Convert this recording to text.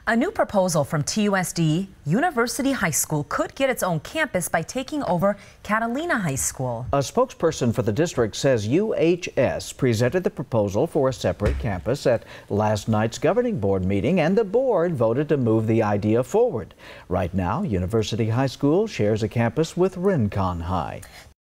A new proposal from TUSD, University High School, could get its own campus by taking over Catalina High School. A spokesperson for the district says UHS presented the proposal for a separate campus at last night's governing board meeting, and the board voted to move the idea forward. Right now, University High School shares a campus with Rincon High.